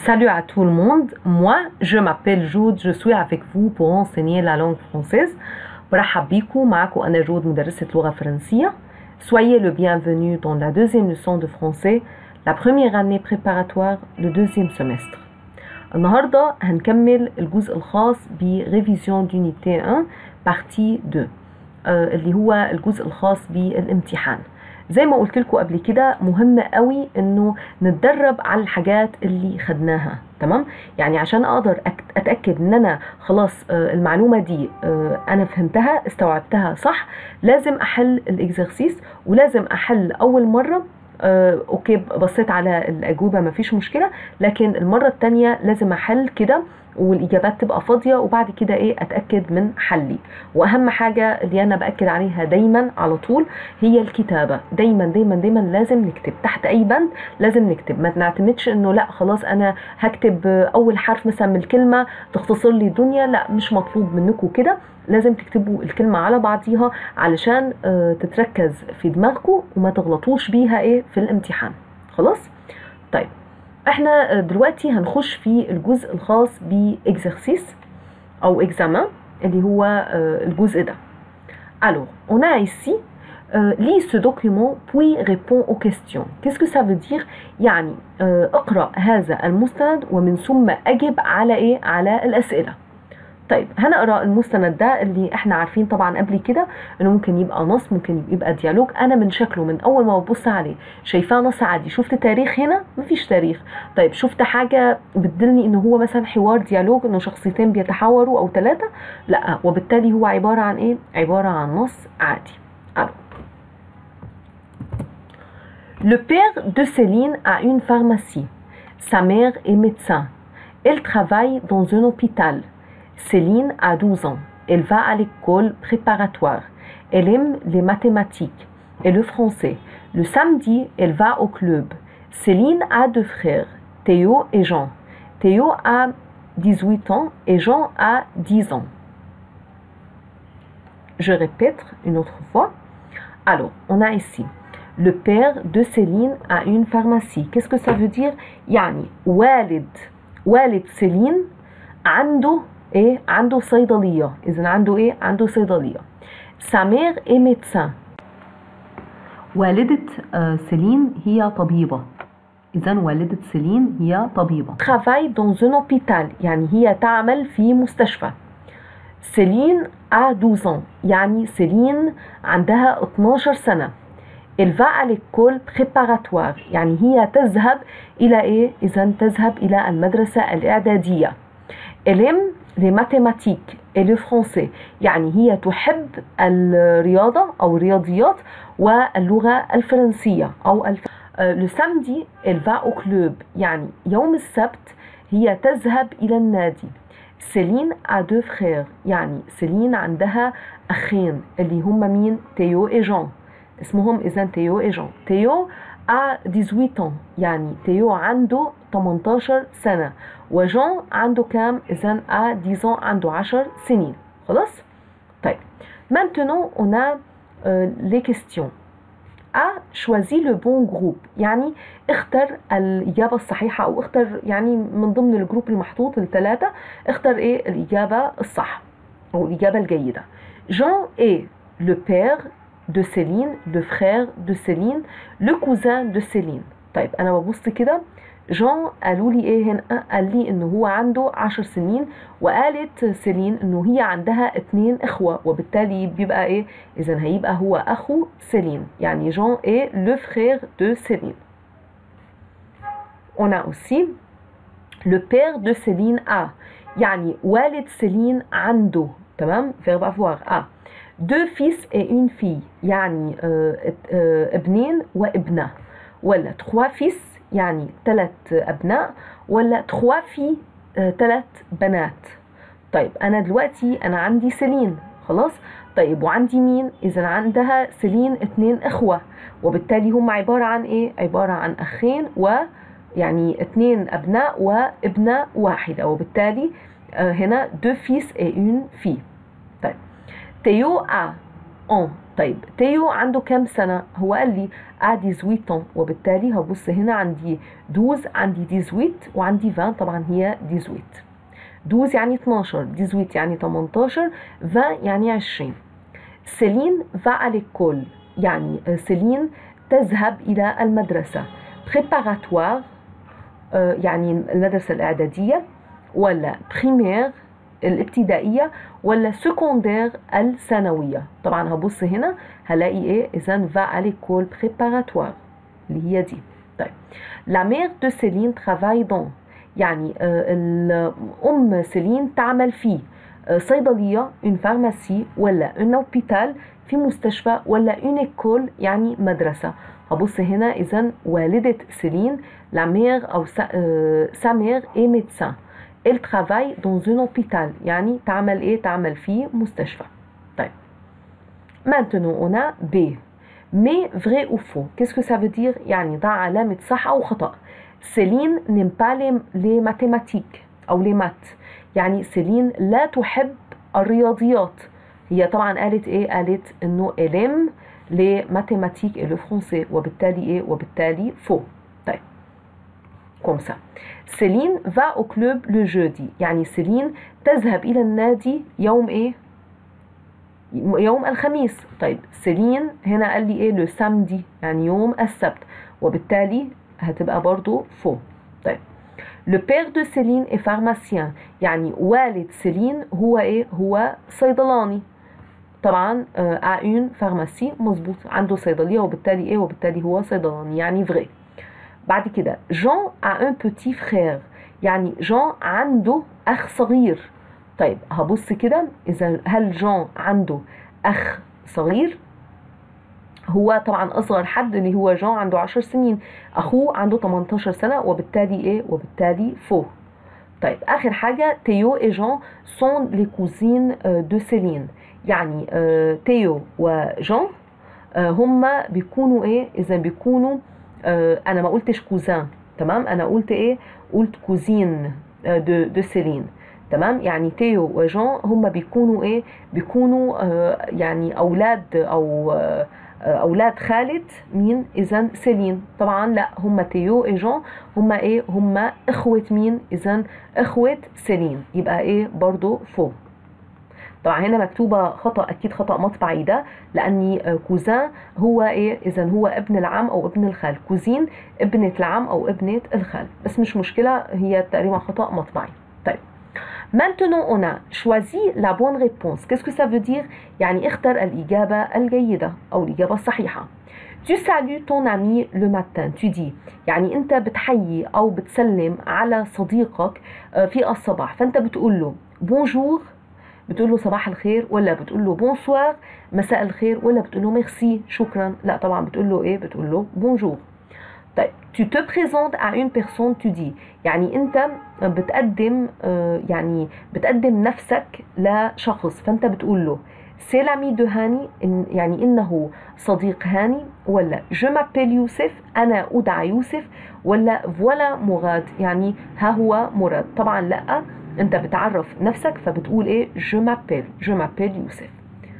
Salut à tout le monde, moi je m'appelle Jude, je suis avec vous pour enseigner la langue française. برحب بيكم معكم أنا جود مدرسة لغة فرنسية. Soyez le bienvenu dans la deuxième leçon de français, la première année préparatoire, le deuxième semestre. النهاردة هنكمل الجزء الخاص بريفيزيون d'unité 1 partie 2 اللي هو الجزء الخاص بالامتحان. زي ما قلت لكم قبل كده مهم قوي انه نتدرب على الحاجات اللي خدناها، تمام؟ يعني عشان اقدر اتاكد ان انا خلاص المعلومه دي انا فهمتها استوعبتها صح، لازم احل الاكزرسيس ولازم احل اول مره اوكي بصيت على الاجوبه مفيش مشكله، لكن المره الثانيه لازم احل كده والاجابات تبقى فاضيه وبعد كده اتاكد من حلي. واهم حاجه اللي انا باكد عليها دايما على طول هي الكتابه. دايما دايما دايما لازم نكتب تحت اي بند، لازم نكتب. ما نعتمدش انه لا خلاص انا هكتب اول حرف مثلا من الكلمه تختصر لي الدنيا، لا مش مطلوب منكم كده. لازم تكتبوا الكلمه على بعضيها علشان تتركز في دماغكم وما تغلطوش بيها في الامتحان. خلاص؟ طيب احنا دلوقتي هنخش في الجزء الخاص باكزرسيس او اكزامان اللي هو الجزء ده. Alors, on a ici lis ce document puis réponds aux questions. Qu'est-ce que ça veut dire؟ يعني اقرأ هذا المستند ومن ثم اجب على على الاسئلة. طيب هنقرا المستند ده اللي احنا عارفين طبعا قبل كده انه ممكن يبقى نص، ممكن يبقى ديالوج. انا من شكله من اول ما ببص عليه شايفاه نص عادي. شفت تاريخ هنا؟ مفيش تاريخ. طيب شفت حاجه بتدلني انه هو مثلا حوار ديالوج، انه شخصيتين بيتحاوروا او ثلاثه؟ لا، وبالتالي هو عباره عن عباره عن نص عادي. Le père de Céline a une pharmacie. Sa mère est médecin. Elle travaille dans un hôpital. Céline a 12 ans. Elle va à l'école préparatoire. Elle aime les mathématiques et le français. Le samedi, elle va au club. Céline a deux frères, Théo et Jean. Théo a 18 ans et Jean a 10 ans. Je répète une autre fois. Alors, on a ici le père de Céline a une pharmacie. Qu'est-ce que ça veut dire؟ يعني والد سيلين عنده صيدلية. إذن عنده عنده صيدلية. Sa mère est médecin. والدة سيلين هي طبيبة. إذن والدة سيلين هي طبيبة. Travaille dans un hôpital يعني هي تعمل في مستشفى. سيلين a 12 ans يعني سيلين عندها 12 سنة. Elle va à l'école préparatoire يعني هي تذهب إلى إذن تذهب إلى المدرسة الإعدادية. Elle aime les mathématiques et le français يعني هي تحب الرياضة أو الرياضيات واللغة الفرنسية أو Le samedi elle va au club يعني يوم السبت هي تذهب إلى النادي. سيلين a deux frères يعني سيلين عندها أخين اللي هم مين؟ تيو et جان. اسمهم إذن تيو et جان. تيو a 18 ans يعني تيو عنده 18 سنة وجان عنده كام؟ إذن a 10 ans عنده 10 سنين. خلاص؟ طيب maintenant on a les questions. A choisi le bon groupe يعني اختر الإجابة الصحيحة أو اختر يعني من ضمن الجروب المحطوط الثلاثة اختر الإجابة الصح أو الإجابة الجيدة. Jean est le père de Céline, le frère de Céline, le cousin de Céline. طيب أنا ببص كده جان قالوا لي هنا؟ قال لي إنه هو عنده 10 سنين، وقالت سيلين إنه هي عندها 2 إخوة، وبالتالي بيبقى إذن هيبقى هو أخو سيلين يعني جان est le frère de Céline. On a aussi le père de Céline a يعني والد سيلين عنده، تمام؟ verbe avoir a 2 fils et une fille يعني ابنين وابنة، ولا 3 fils يعني 3 أبناء، ولا 3 filles 3 بنات. طيب أنا دلوقتي أنا عندي سيلين خلاص. طيب وعندي مين؟ إذا عندها سيلين 2 إخوة، وبالتالي هم عبارة عن عبارة عن أخين ويعني 2 أبناء وابنة واحدة، وبالتالي هنا 2 fils et une fille. طيب Théo a طيب تيو عنده كام سنة؟ هو قال لي à 18 ans، وبالتالي هبص هنا عندي 12، عندي 18 وعندي 20، طبعا هي 18. 12 يعني 12، 18 يعني 18، 20 يعني 20. سيلين va à l'école، يعني سيلين تذهب إلى المدرسة. préparatoire يعني المدرسة الإعدادية، ولا primaire الابتدائية، ولا secondaire الثانوية. طبعا هبص هنا هلاقي ايه؟ إذن va à l'école préparatoire اللي هي دي. طيب la mère de Céline travaille dans، يعني أم سيلين تعمل في صيدلية، une pharmacie، ولا un hôpital في مستشفى، ولا une école يعني مدرسة. هبص هنا إذن والدة سيلين la mère أو sa mère est médecin. elle travaille dans un hôpital، يعني تعمل إيه؟ تعمل في مستشفى. طيب maintenant on a B. mais vrai ou faux؟ qu'est-ce que ça veut dire؟ يعني ضع علامة صح أو خطأ. سيلين n'aime pas les mathématiques أو les maths، يعني سيلين لا تحب الرياضيات. هي طبعا قالت إيه؟ قالت إنه elle aime les mathématiques et le français، وبالتالي إيه؟ وبالتالي faux. طيب comme ça. سيلين va au club le jeudi، يعني سيلين تذهب إلى النادي يوم إيه؟ يوم الخميس. طيب سيلين هنا قال لي إيه؟ le samedi يعني يوم السبت، وبالتالي هتبقى برضو faux. طيب le père de Céline est pharmacien، يعني والد سيلين هو إيه؟ هو صيدلاني. طبعا à une pharmacie، مظبوط، عنده صيدلية، وبالتالي إيه؟ وبالتالي هو صيدلاني يعني vrai. بعد كده جون a un petit frère، يعني جون عنده أخ صغير. طيب هبص كده، إذا هل جون عنده أخ صغير؟ هو طبعا أصغر حد اللي هو جون عنده 10 سنين، أخوه عنده 18 سنة، وبالتالي إيه؟ وبالتالي فو. طيب آخر حاجة تيو et جون sont les cousines de Céline، يعني تيو وجون هما بيكونوا إيه؟ إذا بيكونوا أنا ما قلتش كوزان، تمام؟ أنا قلت إيه؟ قلت كوزين دو سيلين، تمام؟ يعني تيو وجون هما بيكونوا إيه؟ بيكونوا يعني أولاد أو أولاد خالة مين؟ إذن سيلين. طبعا لا، هما تيو وجون هما إيه؟ هما إخوة مين؟ إذن إخوة سيلين، يبقى إيه؟ برضو فو. طبعا هنا مكتوبة خطأ، أكيد خطأ مطبعي ده، لأني كوزان هو إيه؟ إذن هو ابن العم أو ابن الخال. كوزين ابنة العم أو ابنة الخال، بس مش مشكلة، هي تقريبا خطأ مطبعي. طيب maintenant on a choisi la bonne réponse. qu'est-ce que ça veut dire؟ يعني اختر الإجابة الجيدة أو الإجابة الصحيحة. tu salues ton ami le matin، tu dis يعني أنت بتحيي أو بتسلم على صديقك في الصباح، فأنت بتقول له bonjour، بتقول له صباح الخير، ولا بتقول له بونسوار مساء الخير، ولا بتقول له ميرسي شكرا؟ لا طبعا بتقول له ايه؟ بتقول له بونجور. طيب tu te présentes à une personne، tu dis يعني انت بتقدم يعني بتقدم نفسك لشخص، فانت بتقول له c'est l'ami de هاني، يعني انه صديق هاني، ولا je m'appelle يوسف، انا ادعى يوسف، ولا voilà مراد، يعني ها هو مراد. طبعا لا، انت بتعرف نفسك فبتقول ايه؟ je m'appelle يوسف.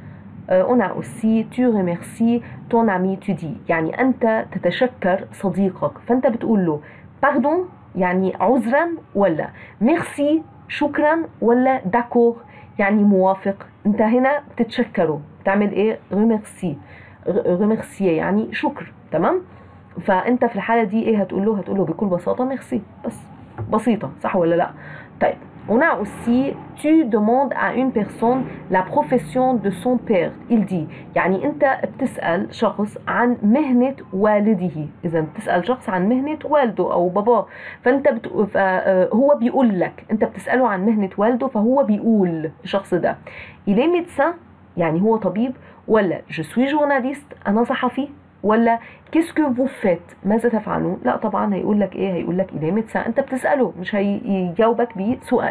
on a aussi tu remercies ton ami، tu dis يعني انت تتشكر صديقك، فانت بتقول له pardon يعني عذرا، ولا merci شكرا، ولا d'accord يعني موافق. انت هنا بتتشكره، بتعمل ايه؟ remercier يعني شكر، تمام؟ فانت في الحالة دي ايه هتقول له؟ هتقول له بكل بساطة merci، بس بسيطة، صح ولا لا؟ طيب on a aussi tu demandes à une personne la profession de son père، il dit يعني انت بتسأل شخص عن مهنة والده، اذا بتسأل شخص عن مهنة والده او باباه، فانت هو بيقول لك، انت بتسأله عن مهنة والده، فهو بيقول الشخص ده il est médecin يعني هو طبيب، ولا je suis journaliste انا صحفي، ولا qu'est-ce que vous faites ماذا تفعلون؟ لا طبعا هيقول لك ايه؟ هيقول لك il est médecin، انت بتسأله مش هيجاوبك بسؤال.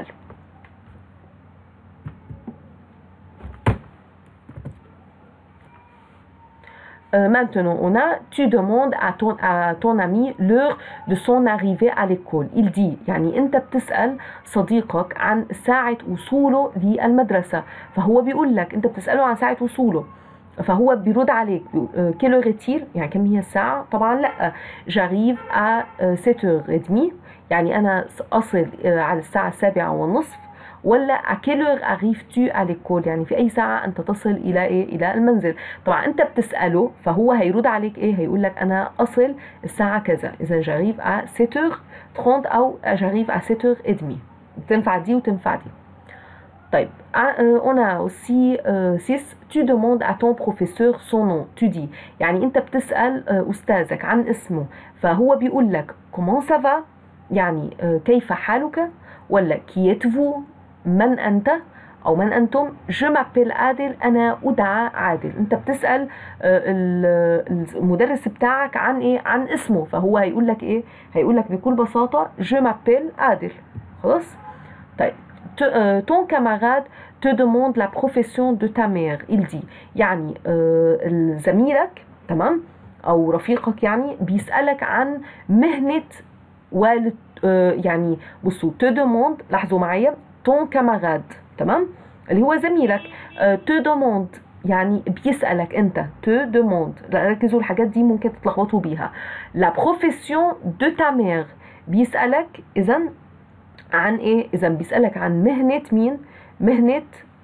Maintenant on a tu demandes à ton ami l'heure de son arrivée à l'école، il dit يعني انت بتسأل صديقك عن ساعة وصوله للمدرسة، فهو بيقول لك انت بتسأله عن ساعة وصوله، فهو بيرد عليك بيقول كيل اور ايتيل، يعني كم هي الساعة؟ طبعا لا، جاريف ا 7h30، يعني أنا أصل على الساعة 7:30. ولا à quelle heure arrives-tu à l'école، يعني في أي ساعة أنت تصل إلى إيه؟ إلى المنزل. طبعا أنت بتسأله فهو هيرد عليك إيه؟ هيقول لك أنا أصل الساعة كذا، إذا جاريف à 7h30 أو جاريف à 7h30. تنفع دي وتنفع دي. طيب on a aussi 6 tu demandes à ton professeur son nom tu dis، يعني انت بتسأل أستاذك عن اسمه، فهو بيقول لك comment ça va، يعني كيف حالك، ولا qui êtes-vous، من أنت أو من أنتم. je m'appelle عادل، أنا أدعى عادل. أنت بتسأل المدرس بتاعك عن إيه؟ عن اسمه، فهو هيقول لك إيه؟ هيقول لك بكل بساطة je m'appelle عادل. خلاص. طيب ton camarade te demande la profession de ta mère il dit، يعني زميلك تمام أو رفيقك يعني بيسألك عن مهنة والد. يعني بصوا te demande، لاحظوا معايا ton camarade تمام اللي هو زميلك، te demande يعني بيسألك أنت te demande. ركزوا الحاجات دي ممكن تتلخبطوا بيها. la profession de ta mère بيسألك إذن عن ايه؟ اذا بيسألك عن مهنة مين؟ مهنة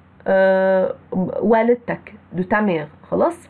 والدتك دو تامير. خلاص.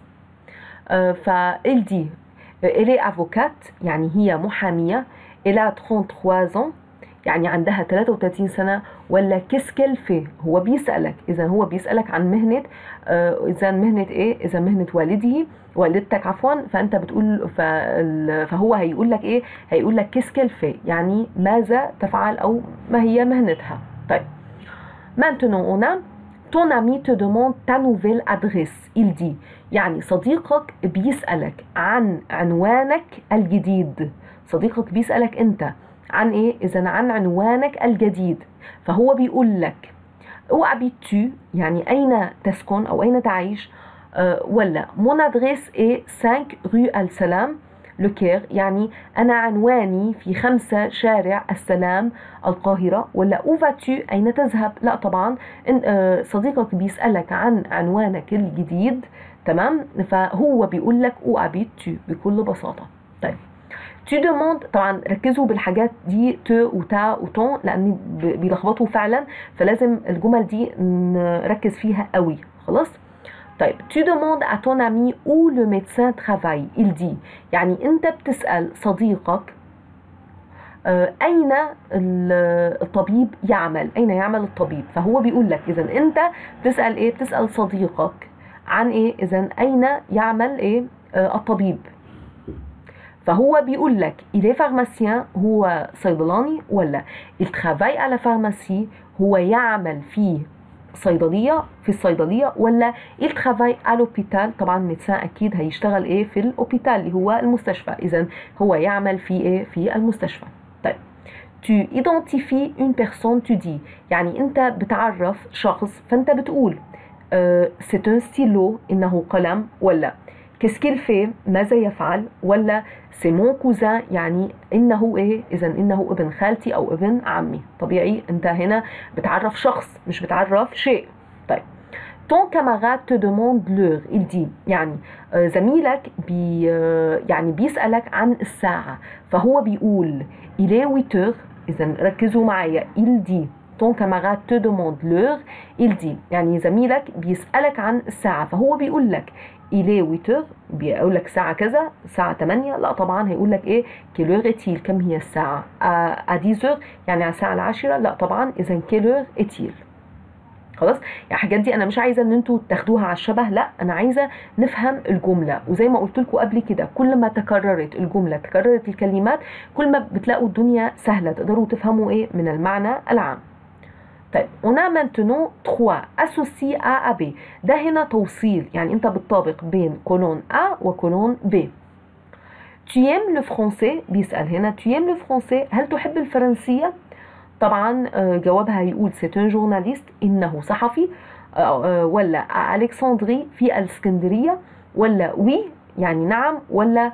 فإل دي إلي افوكات، يعني هي محامية. إلى 33 ans، يعني عندها 33 سنة. ولا كيسكيل في، هو بيسألك، إذا هو بيسألك عن مهنة إذا مهنة إيه؟ إذا مهنة والدتك عفوا. فأنت بتقول فهو هيقول لك إيه؟ هيقول لك كيسكيل في، يعني ماذا تفعل أو ما هي مهنتها. طيب maintenant on a ton ami te demande ta nouvelle adresse il dit، يعني صديقك بيسألك عن عنوانك الجديد. صديقك بيسألك أنت عن إيه؟ إذا عن عنوانك الجديد، فهو بيقول لك où habites-tu، يعني أين تسكن أو أين تعيش. ولا mon adresse est 5 rue السلام le Caire، يعني أنا عنواني في 5 شارع السلام القاهرة. ولا où vas-tu، أين تذهب. لا طبعا صديقك بيسألك عن عنوانك الجديد تمام، فهو بيقول لك où habites-tu بكل بساطة. طيب tu demandes، طبعا ركزوا بالحاجات دي te وتا وتون لأن بيلخبطوا فعلا، فلازم الجمل دي نركز فيها قوي. خلاص. طيب tu demandes à ton ami où le médecin travaille il dit، يعني انت بتسأل صديقك أين الطبيب يعمل، أين يعمل الطبيب. فهو بيقول لك إذا أنت بتسأل إيه؟ بتسأل صديقك عن إيه؟ إذا أين يعمل إيه؟ الطبيب. فهو بيقول لك il est pharmacien، هو صيدلاني. ولا il travaille à la pharmacie، هو يعمل في صيدلية في الصيدلية. ولا il travaille à l'hôpital، طبعا ميدسان أكيد هيشتغل إيه؟ في الأوبيتال اللي هو المستشفى، إذا هو يعمل في إيه؟ في المستشفى. طيب tu identifies une personne tu dis، يعني أنت بتعرف شخص فأنت بتقول c'est un stylo، إنه قلم. ولا qu'est-ce qu'il fait، ماذا يفعل. ولا c'est mon cousin، يعني إنه إيه؟ إذا إنه ابن خالتي أو ابن عمي. طبيعي أنت هنا بتعرف شخص مش بتعرف شيء. طيب ton camarade te demande l'heure il dit، يعني زميلك يعني بيسألك عن الساعة، فهو بيقول il est 8h. إذا ركزوا معايا il dit ton camarade te demande l'heure il dit، يعني زميلك بيسألك عن الساعة، فهو بيقول لك il est 8h، بيقول لك ساعة كذا، ساعة 8. لا طبعا هيقول لك ايه؟ quelle heure est-il، كم هي الساعة. à 10h، يعني على الساعة 10. لا طبعا إذا quelle heure est-il. خلاص. يعني الحاجات دي انا مش عايزه ان انتوا تاخدوها على الشبه، لا انا عايزه نفهم الجمله. وزي ما قلت لكم قبل كده كل ما تكررت الجمله تكررت الكلمات كل ما بتلاقوا الدنيا سهله، تقدروا تفهموا ايه من المعنى العام. طيب on a maintenant 3 associé A à B، ده هنا توصيل، يعني انت بتطابق بين كولون A وكولون B. tu aimes le français، بيسأل هنا tu aimes le français، هل تحب الفرنسية. طبعا جوابها هيقول c'est un journaliste، إنه صحفي. ولا à Alexandrie، في الإسكندرية. ولا oui يعني نعم. ولا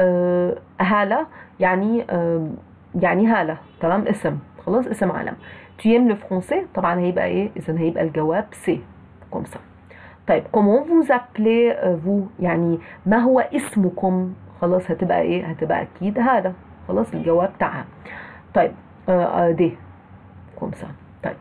هالة يعني يعني هالة تمام اسم. خلاص اسم علم. tu aimes le français، طبعا هيبقى ايه؟ اذا هيبقى الجواب سي كوم سا. طيب comment vous appelez vous، يعني ما هو اسمكم، خلاص هتبقى ايه، هتبقى اكيد هذا، خلاص الجواب بتاعها. طيب دي كوم سا. طيب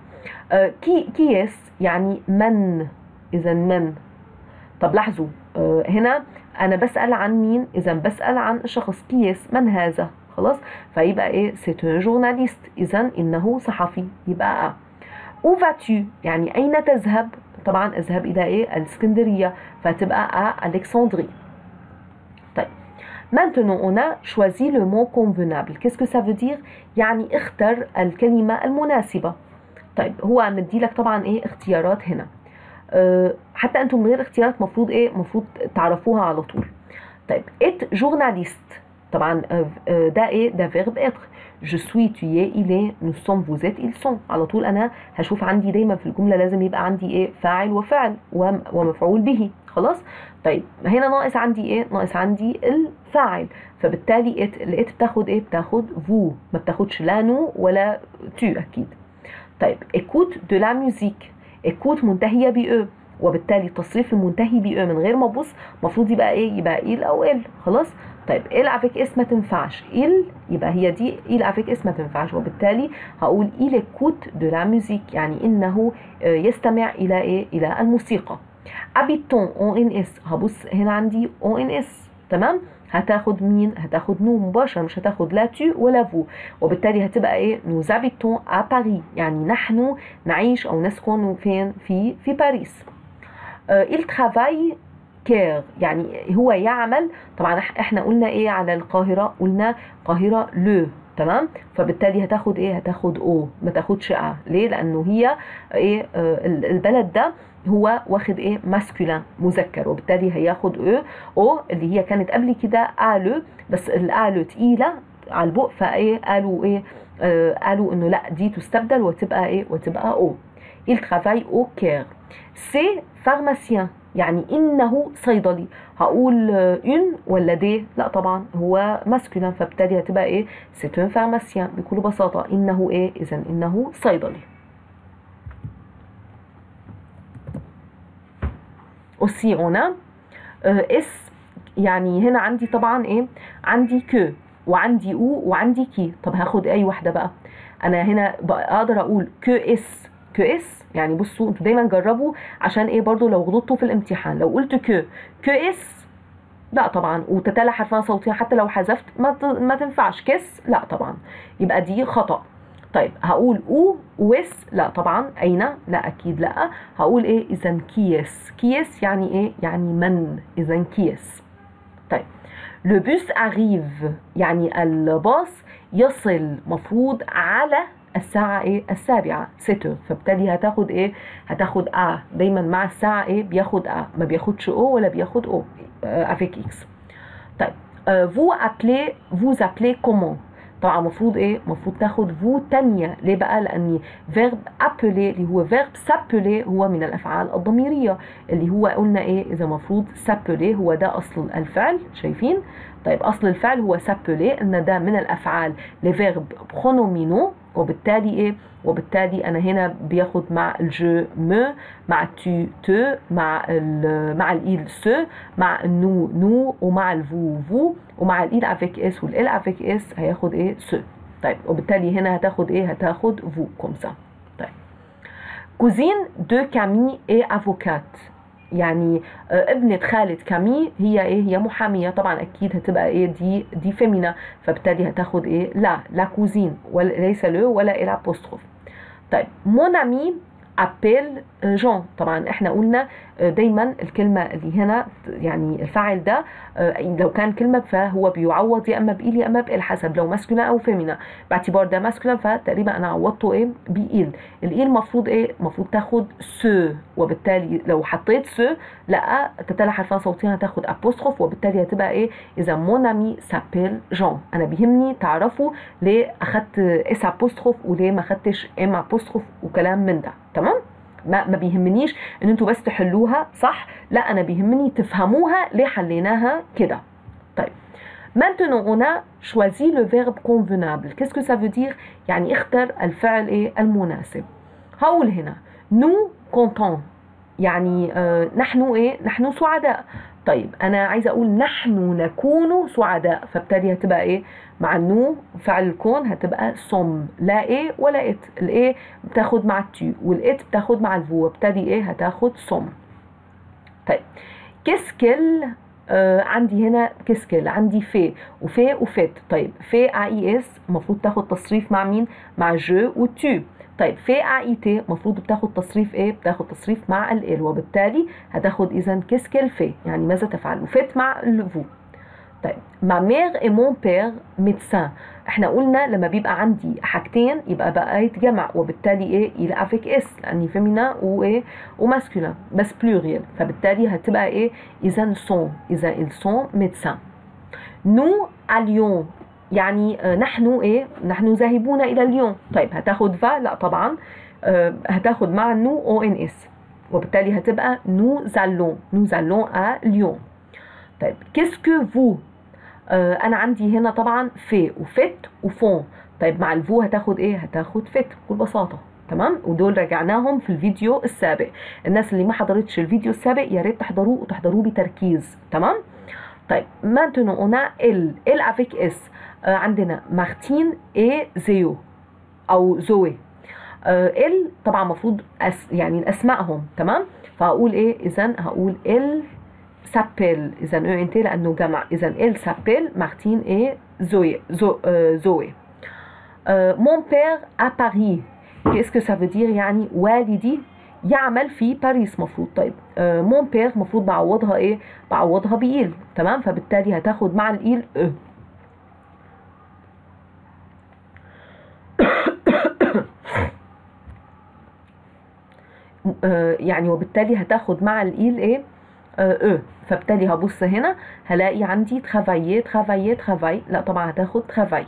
كي اس يعني من، اذا من. طب لاحظوا هنا انا بسأل عن مين، اذا بسأل عن شخص. كيس من هذا، خلاص فيبقى ايه سيت ان جورناليست، اذا انه صحفي، يبقى او فاتو يعني اين تذهب، طبعا اذهب الى ايه الاسكندريه، فتبقى الكسندري. طيب maintenant on a choisi le mot convenable. Qu'est-ce que ça veut dire؟ يعني اختر الكلمه المناسبه. طيب هو مدي لك طبعا ايه اختيارات هنا، حتى انتم من غير اختيارات مفروض ايه، مفروض تعرفوها على طول. طيب ات جورناليست، طبعا ده ايه، ده فيرب اتر. je suis tu es il est nous sommes vous êtes ils sont. على طول انا هشوف عندي دايما في الجمله لازم يبقى عندي ايه فاعل وفعل ومفعول به، خلاص. طيب هنا ناقص عندي ايه، ناقص عندي الفاعل، فبالتالي الات بتاخد ايه، بتاخد vous، ما بتاخدش لا نو ولا tu اكيد. طيب écoute de la musique، écoute منتهيه ب وبالتالي التصريف المنتهي ب من غير ما ابص المفروض يبقى ايه، يبقى il او ال، خلاص. طيب il avec اس ما تنفعش، il يبقى هي دي il avec اس ما تنفعش، وبالتالي هقول il écoute de la musique يعني انه يستمع الى ايه، الى الموسيقى. habitons ons، هبص هنا عندي ons، تمام. هتاخد مين، هتاخد نو مباشرة، مش هتاخد لا تو ولا فو، وبالتالي هتبقى ايه nous habitons à Paris يعني نحن نعيش او نسكن فين، في باريس. il travaille car يعني هو يعمل، طبعا احنا قلنا ايه على القاهرة، قلنا قاهرة لو، تمام. فبالتالي هتاخد ايه، هتاخد او، ما تاخدش ا. ليه؟ لانه هي ايه البلد ده هو واخد ايه ماسكولين مذكر، وبالتالي هياخد او اللي هي كانت قبل كده الو، بس الالو تقيله على البق، فايه قالوا ايه قالوا انه لا دي تستبدل وتبقى ايه، وتبقى او. il travaille au Caire. c'est pharmacien يعني انه صيدلي. هقول اون ولا دي؟ لا طبعا هو ماسكولين، فبالتالي هتبقى ايه c'est un pharmacien بكل بساطه، انه ايه، اذا انه صيدلي. aussi on a اس، يعني هنا عندي طبعا ايه، عندي كو وعندي او وعندي كي. طب هاخد اي واحده بقى، انا هنا اقدر اقول كو اس، كو اس يعني بصوا انتوا دايما جربوا عشان ايه برضو لو غلطتوا في الامتحان، لو قلت كو اس لا طبعا، وتتالى حرفها صوتيا حتى لو حذفت ما تنفعش. كس لا طبعا، يبقى دي خطأ. طيب هقول او ويس، لا طبعا. اين؟ لا اكيد لا. هقول ايه اذا كيس، كيس يعني ايه، يعني من، اذا كيس. طيب لو بوس اريف يعني الباص يصل مفروض على الساعة ايه، السابعة 6، فبالتالي هتاخد ايه، هتاخد دايما مع الساعة ايه بياخد ما بياخدش او ولا بياخد او افيك اكس. طيب vous appelez comment، طبعا المفروض ايه، المفروض تاخد فو تانية. ليه بقى؟ لاني فيرب ابلي اللي هو فيرب سابلي هو من الافعال الضميريه، اللي هو قلنا ايه، اذا المفروض سابلي هو ده اصل الفعل، شايفين؟ طيب اصل الفعل هو سابلي، ان ده من الافعال لفيرب برونومينو، وبالتالي ايه، وبالتالي انا هنا بياخد مع الجو مو، مع تو تو، مع الايل سو، مع النو نو، ومع الفو فو، ومع الايل افيك اس والال افيك اس هياخد ايه سو. طيب وبالتالي هنا هتاخد ايه، هتاخد فو كوم سا. طيب كوزين دو كامي اي افوكات يعني ابنة خالة كامي هي ايه، هي محامية، طبعا اكيد هتبقى ايه دي فيمينا، فبالتالي هتاخد ايه لا كوزين، وليس لو ولا الابوستروف. طيب مون امي ابيل جون، طبعا احنا قلنا دايما الكلمه اللي هنا يعني الفاعل ده لو كان كلمه فهو بيعوض يا اما بإيل يا اما بإل، حسب لو ماسكولين او فيمينا. باعتبار ده ماسكولين فتقريبا انا عوضته ايه بإيل. الايل مفروض ايه، مفروض تاخد سو، وبالتالي لو حطيت سو لا تتلى حرفان صوتين هتاخد ابوستروف، وبالتالي هتبقى ايه اذا مون امي سابيل جون. انا بيهمني تعرفوا ليه اخدت اس ابوستروف وليه ما اخدتش ام ابوستروف وكلام من ده، تمام؟ ما بيهمنيش ان انتوا بس تحلوها صح، لا انا بيهمني تفهموها ليه حليناها كده. طيب maintenant on a choisi le verbe convenable. qu'est-ce que ça veut dire؟ يعني اختر الفعل ايه المناسب. هقول هنا nous comptons يعني نحن ايه؟ نحن سعداء. طيب انا عايزه اقول نحن نكون سعداء، فبالتالي هتبقى ايه مع النو؟ فعل الكون هتبقى صم، لا ايه ولا ات. الايه بتاخد مع التو والات بتاخد مع الفو، وبالتالي ايه هتاخد صم. طيب كسكل، عندي هنا كسكل، عندي في وفي وفت. طيب في اي اس المفروض تاخد تصريف مع مين؟ مع جو وتو. طيب في اي تي المفروض بتاخد تصريف ايه؟ بتاخد تصريف مع ال، وبالتالي هتاخد اذا كسكل في، يعني ماذا تفعل، وفت مع الفو. طيب ما مير اي مون بير ميدسان، احنا قلنا لما بيبقى عندي حاجتين يبقى بقى يتجمع، وبالتالي ايه؟ الى افيك اس، لاني فيمينا وايه وماسكولين بس بلوريال، فبالتالي هتبقى ايه؟ اذا سون، اذا ils sont médecins. nous à Lyon، يعني نحن ايه؟ نحن ذاهبون الى ليون. طيب هتاخد فا؟ لا طبعا هتاخد مع نو او ان اس، وبالتالي هتبقى nous allons à Lyon. طيب qu'est-ce que vous، انا عندي هنا طبعا في وفت وفون. طيب مع الفو هتاخد ايه؟ هتاخد فت بكل بساطه. تمام، ودول رجعناهم في الفيديو السابق. الناس اللي ما حضرتش الفيديو السابق يا ريت تحضروه وتحضروه بتركيز. تمام. طيب maintenant on a elle avec s، عندنا مارتين اي زيو او زوي. ال طبعا المفروض يعني اسمائهم. تمام، فهقول ايه اذا؟ هقول ال s'appelle، إذا eux انت لأنه جمع، إذا elle s'appelle Martine et Zoé. Mon père à Paris، qu'est-ce que ça veut dire؟ يعني والدي يعمل في باريس مفروض. طيب mon père مفروض بعوضها ايه؟ بعوضها بإيل. تمام، فبالتالي هتاخد مع الإيل يعني وبالتالي هتاخد مع الإيل ايه؟ فبالتالي هبص هنا هلاقي عندي travailler، لا طبعا هتاخد travail.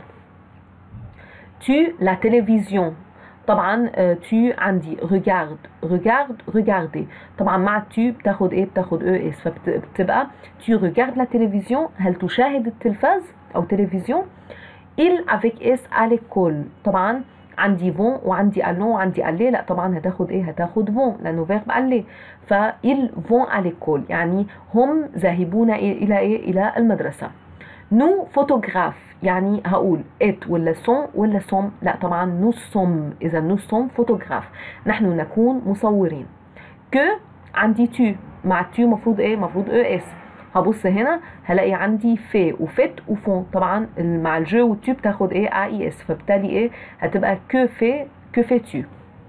tu la télévision، طبعا tu عندي regarder، طبعا مع tu بتاخد ايه؟ بتاخد اس، فبتبقى tu regardes la télévision، هل تشاهد التلفاز او تلفزيون. il avec s à l'école، طبعا عندي فون وعندي الون وعندي الي، لا طبعا هتاخد ايه؟ هتاخد فون لانه فيرب الي. فإل فون à l'école يعني هم ذاهبون الى ايه؟ الى المدرسه. نو فوتوغراف، يعني هقول ات ولا سون ولا سوم؟ لا طبعا نو سوم، اذا نو سوم فوتوغراف، نحن نكون مصورين. كو عندي تو، مع تو مفروض ايه؟ مفروض اس. هبص هنا هلاقي عندي في وفت وفون، طبعا مع الجو والتو بتاخد ايه؟ اي اس، فبالتالي ايه؟ هتبقى كو في تو.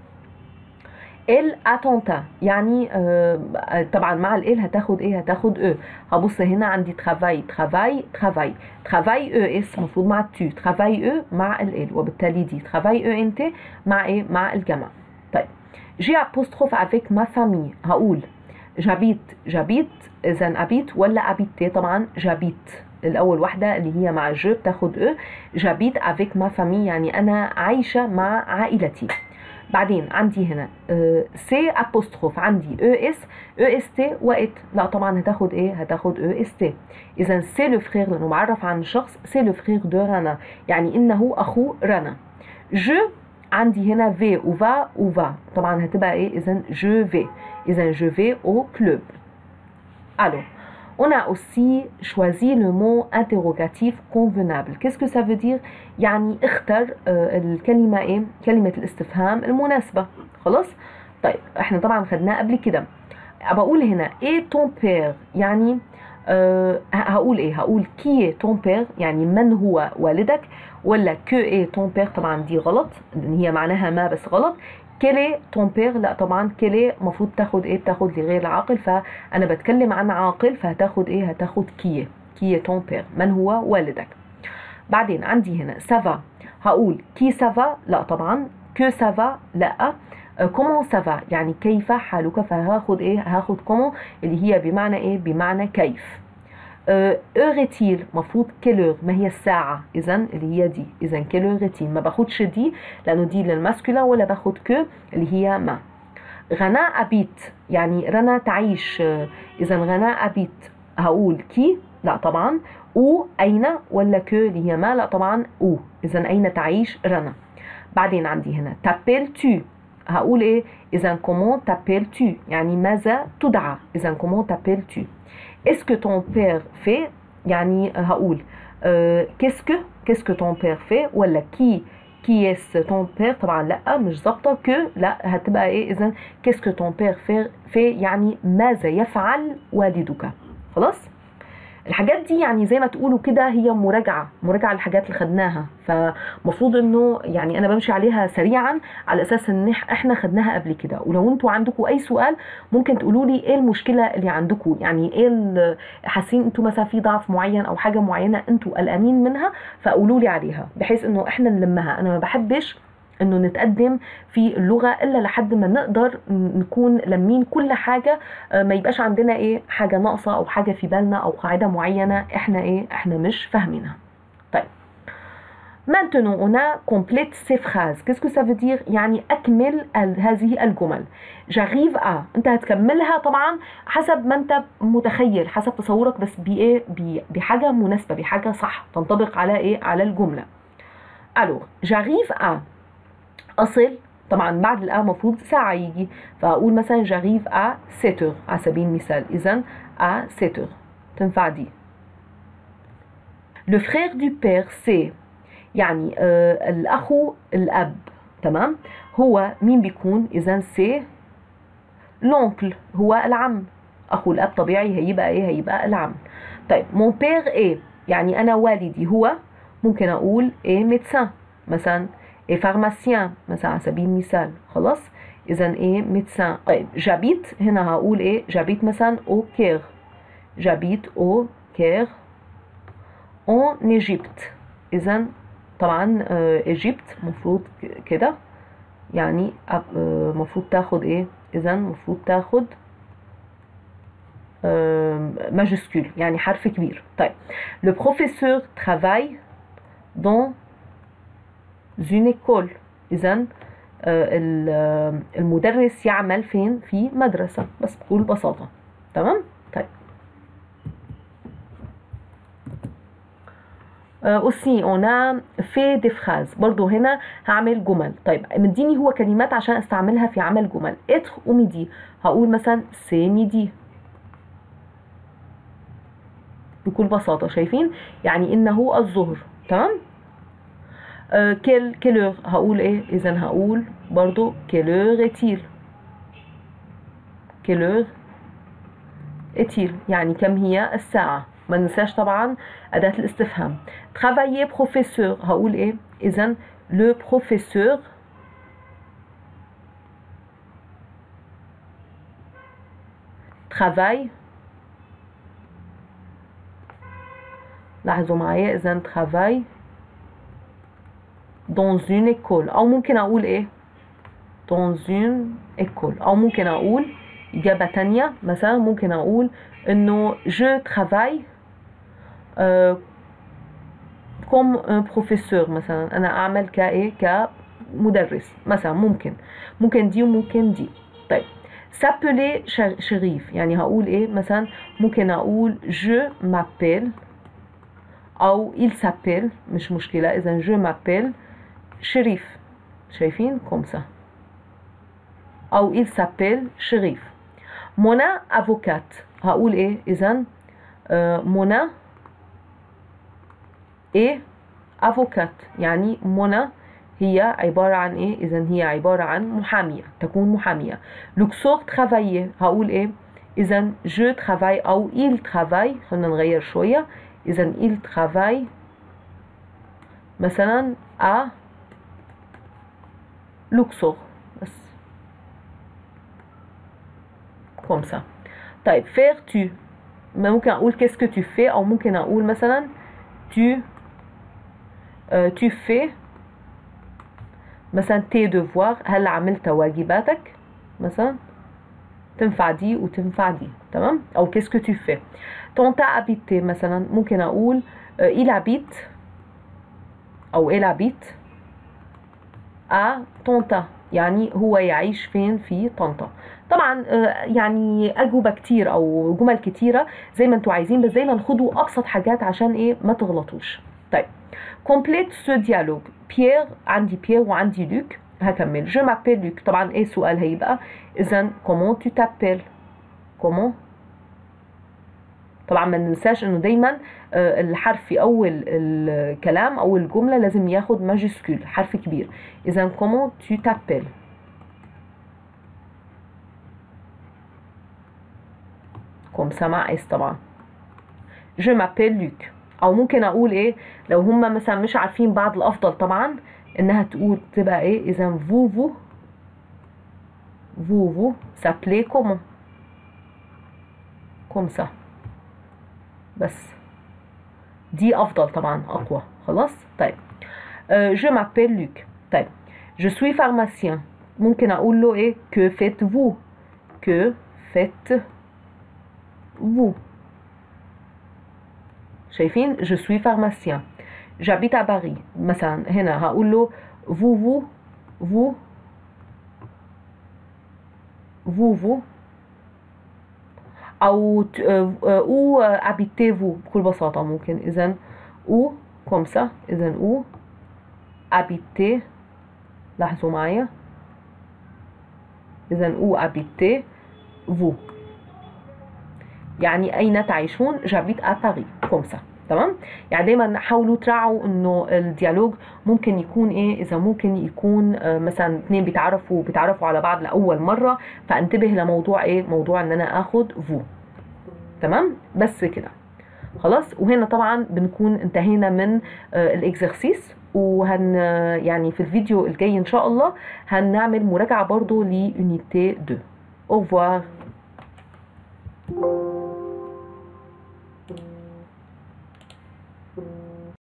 ال اتونتا، يعني طبعا مع ال هتاخد ايه؟ هتاخد هبص هنا عندي travail اس مفروض مع التو، travail مع ال، وبالتالي دي travail انت مع ايه؟ مع الجمع. طيب جي apostrophe avec ma famille، هقول جابيت، اذا ابيت ولا ابيتي؟ طبعا جابيت الاول واحده اللي هي مع جو بتاخد جابيت avec ma famille، يعني انا عايشه مع عائلتي. بعدين عندي هنا سي ابوستروف، عندي اس تي وات، لا طبعا هتاخد ايه؟ هتاخد اس تي. اذا سي لو فرير لانه معرف عن الشخص، سي لو فرير دو رنا، يعني انه اخو رنا. جو عندي هنا في وفا، طبعا هتبقى ايه؟ اذا جو في، اذا جو في او كلوب. الو On a aussi choisi le mot interrogatif convenable. Qu'est-ce que ça veut dire؟ يعني اختر الكلمة ايه؟ كلمة الاستفهام المناسبة. خلاص؟ طيب احنا طبعا خدناه قبل كده. بقول هنا ايه ton père، يعني هقول ايه؟ هقول qui est ton père، يعني من هو والدك، ولا que est ton père؟ طبعا دي غلط، هي معناها ما بس غلط. quel est ton père؟ لا طبعا quel est مفروض تاخد ايه؟ بتاخد لغير العاقل، فانا بتكلم عن عاقل فهتاخد ايه؟ هتاخد qui est ton père، من هو والدك. بعدين عندي هنا ça va، هقول qui ça va؟ لا طبعا que ça va؟ لا. comment ça va؟ يعني كيف حالك، فهاخد ايه؟ هاخد comment اللي هي بمعنى ايه؟ بمعنى كيف. heure est-il؟ مفروض كيلور، ما هي الساعة، إذا اللي هي دي، إذا كيلور est-il، ما باخدش دي لأنه دي للماسكولا، ولا باخد كو اللي هي ما. غنا أبيت، يعني رنا تعيش، إذا غنا أبيت هقول كي؟ لا طبعا. أو أين؟ ولا كو اللي هي ما؟ لا طبعا أو، إذا أين تعيش رنا. بعدين عندي هنا تابيل تو، هقول ايه اذا comment t'appelles-tu يعني ماذا تدعى اذا comment t'appelles-tu. est-ce que ton père fait يعني هقول qu'est-ce que ton père fait ولا qui est ton père. طبعا لا مش ظابطه que لا هتبقى ايه اذا qu'est-ce que ton père fait يعني ماذا يفعل والدك. خلاص الحاجات دي يعني زي ما تقولوا كده هي مراجعه الحاجات اللي خدناها فمفروض انه يعني انا بمشي عليها سريعا على اساس ان احنا خدناها قبل كده. ولو انتوا عندكم اي سؤال ممكن تقولوا لي ايه المشكله اللي عندكم يعني ايه حاسين انتوا مثلا في ضعف معين او حاجه معينه انتوا قلقانين منها فقولوا لي عليها بحيث انه احنا نلمها. انا ما بحبش انه نتقدم في اللغه الا لحد ما نقدر نكون لمين كل حاجه ما يبقاش عندنا ايه حاجه ناقصه او حاجه في بالنا او قاعده معينه احنا مش فاهمينها. طيب maintenant on a complète ces phrases. qu'est-ce que ça veut dire يعني اكمل هذه الجمل. j'arrive à انت هتكملها طبعا حسب ما انت متخيل حسب تصورك بس بايه بحاجه مناسبه بحاجه صح تنطبق على ايه على الجمله. alors j'arrive à أصل طبعا بعد الآ مفروض ساعة يجي فأقول مثلا j'arrive à 7 heures على سبيل المثال إذن à 7 heures تنفع دي. le frère du père c'est يعني الأخو الأب تمام هو مين بيكون إذن c'est l'oncle هو العم. أخو الأب طبيعي هيبقى إيه هيبقى العم. طيب mon père est يعني أنا والدي هو ممكن أقول est médecin مثلا et pharmacien مثلا على سبيل المثال. خلاص اذا ايه médecin. طيب j'habite هنا هقول ايه j'habite مثلا au Caire j'habite au Caire en Égypte. اذا طبعا ايجيبت مفروض كده يعني مفروض تاخد ايه اذا مفروض تاخد ماجسكول يعني حرف كبير. طيب le professeur travaille dans une école إذن المدرس يعمل فين في مدرسة بس بكل بساطة. تمام. طيب aussi on a fait des phrases برضو هنا هعمل جمل. طيب مديني هو كلمات عشان استعملها في عمل جمل. être au midi هقول مثلا c'est midi بكل بساطة. شايفين يعني إنه الظهر. تمام. quelle heure هقول ايه اذا هقول برضو quelle heure est-il quelle heure est-il يعني كم هي الساعة. ما ننساش طبعا أداة الاستفهام. travailler professeur هقول ايه اذا le professeur travaille لاحظوا معايا اذا travaille dans une école أو ممكن أقول إيه dans une école أو ممكن أقول إجابة تانية مثلا ممكن أقول إنه je travaille comme un professeur مثلا أنا أعمل كإيه كمدرس مثلا ممكن دي وممكن دي. طيب s'appeler شريف يعني هقول إيه مثلا ممكن أقول je m'appelle أو il s'appelle مش مشكلة إذا je m'appelle شريف. شايفين كومسا أو il s'appelle شريف. منى افوكات هقول إيه إذن منى إيه افوكات يعني منى هي عبارة عن إيه إذن هي عبارة عن محامية تكون محامية. لوكسور ترافايي هقول إيه إذن je travaille أو il travaille خلينا نغير شوية إذن il travaille مثلا à لوكسور بس comme ça. طيب faire tu ممكن أقول qu'est-ce que tu fais أو ممكن أقول مثلا tu fais مثلا tes devoirs هل عملت واجباتك مثلا تنفع دي وتنفع دي. تمام. أو qu'est-ce que tu fais. tanta habité مثلا ممكن أقول il habite أو elle habite à طنطا يعني هو يعيش فين في طنطا. طبعا يعني أجوبة كتير أو جمل كتيرة زي ما انتوا عايزين بس زي ما ناخدوا أبسط حاجات عشان إيه ما تغلطوش. طيب complète ce dialogue. بيير عندي بيير وعندي لوك هكمل je m'appelle Luc. طبعا ايه السؤال هيبقى اذا comment tu t'appelles comment. طبعا ما ننساش انه دايما الحرف في اول الكلام او الجمله لازم ياخد ماجسكول حرف كبير. اذا comment tu t'appelles كوم سا مع اس طبعا. je m'appelle Luc. او ممكن اقول ايه لو هما مثلا مش عارفين بعض، الافضل طبعا انها تقول تبقى ايه اذا vous s'appelez comment كوم سا بس. دي افضل طبعا اقوى. خلاص طيب. je m'appelle Luc. طيب je suis pharmacien. ممكن اقول له ايه que faites-vous que faites-vous. شايفين je suis pharmacien. j'habite à Paris مثلا هنا هقول له vous او où habitez-vous بكل بساطة ممكن اذا où comme ça اذا où habitez. لاحظوا معايا اذا où habitez-vous يعني اين تعيشون. j'habite à Paris comme ça. تمام. يعني دايما حاولوا تراعوا انه الديالوج ممكن يكون ايه اذا ممكن يكون مثلا اثنين بيتعرفوا على بعض لاول مره، فانتبه لموضوع ايه موضوع ان انا اخد فو. تمام بس كده خلاص. وهنا طبعا بنكون انتهينا من الاكزرسيس، وهن يعني في الفيديو الجاي ان شاء الله هنعمل مراجعه برضو ليونيتي 2. au revoir.